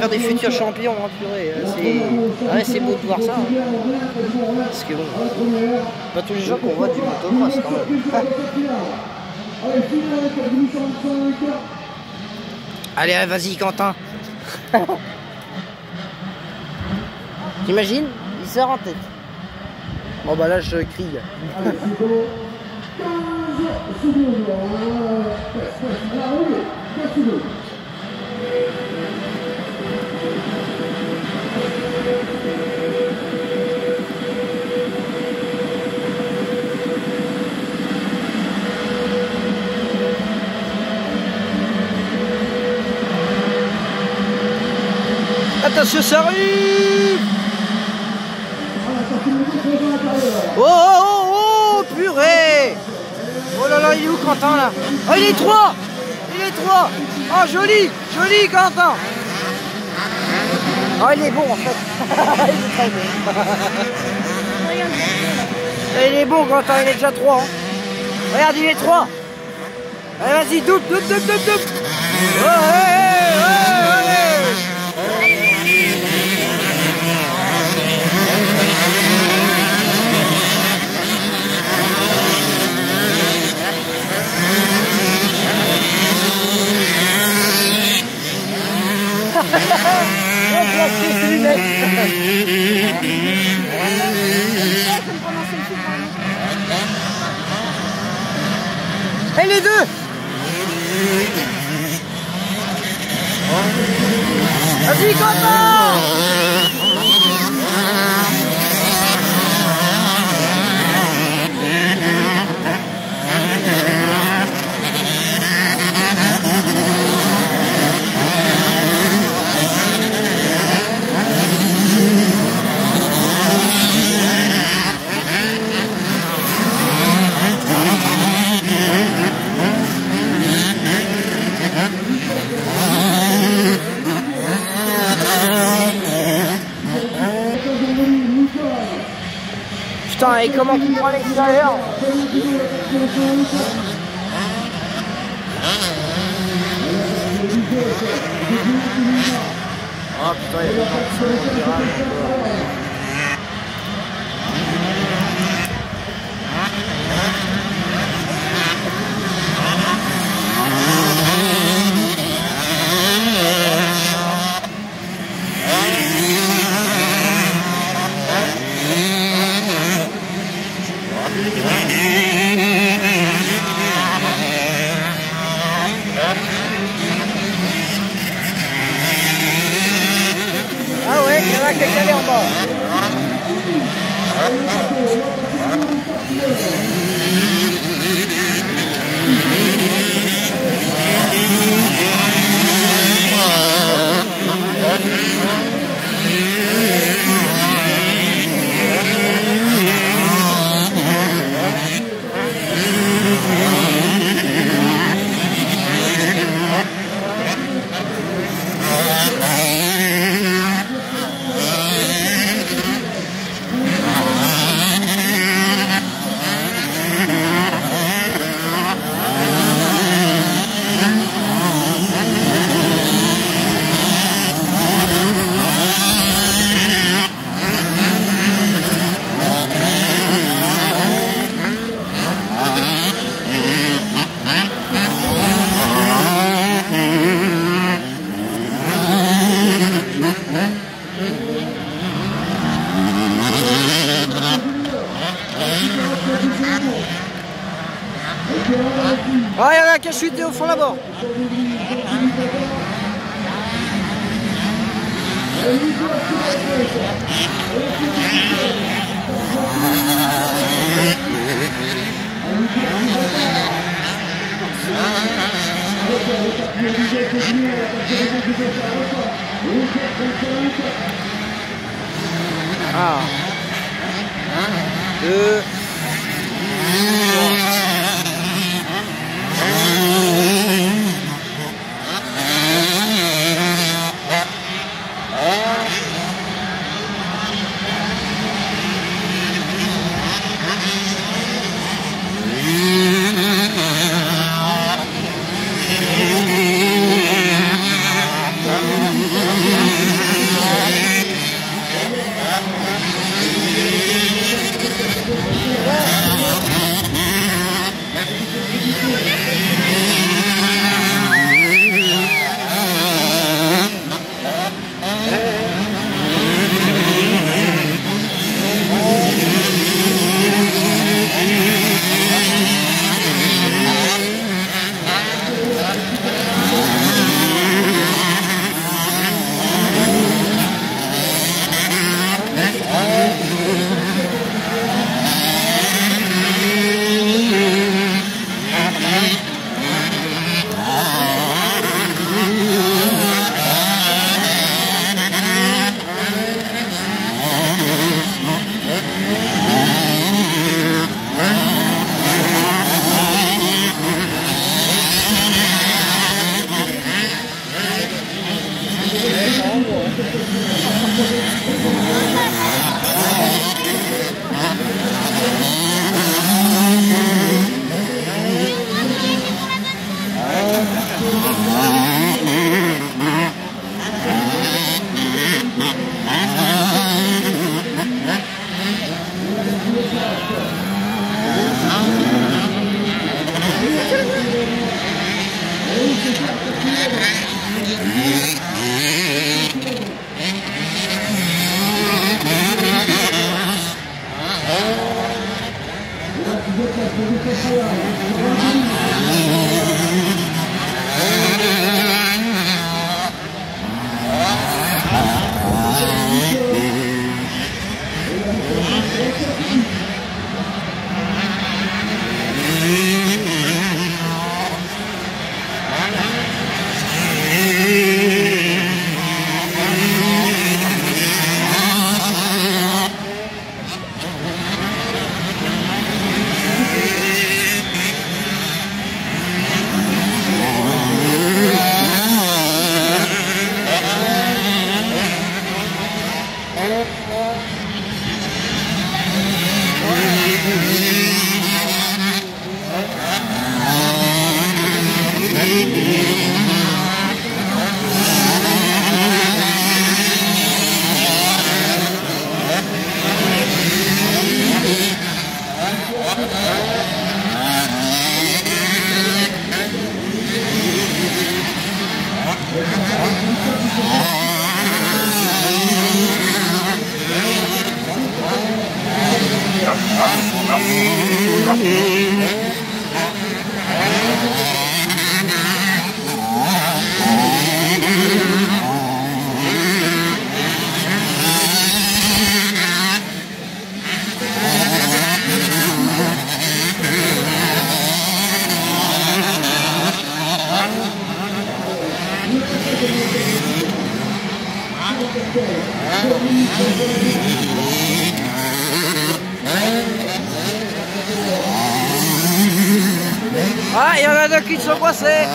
faire des futurs champions, hein, purée. Ouais, c'est beau de voir ça. Hein. Parce que bon, pas tous les jours qu'on voit du motocross quand même. Allez, vas-y Quentin. T'imagines? Il sort en tête. Bon bah là je crie. Attention, ça arrive! Oh, oh, oh, oh, purée! Oh là là, il est où Quentin là? Oh, il est 3! Il est 3! Oh, joli! Joli Quentin! Oh, il est bon en fait! Il est très bon! Il est bon Quentin, il est déjà 3! Hein. Regarde, il est 3! Allez, vas-y, double, double, double, double, double! Oh, ouais, ouais, ouais. Et les deux. Vas-y Quentin. Putain, et comment tu prends l'extérieur? Oh putain, il y a pas de Ah ouais, il y en a qui est calé en bas. Ah, il y en a qui a chuté au fond là-bas. Ah. 2. Ah, il y en a deux qui sont coincés.